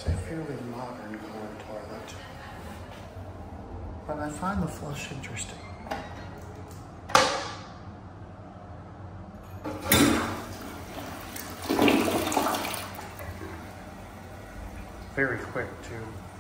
It's a fairly modern color toilet, but I find the flush interesting. Very quick too.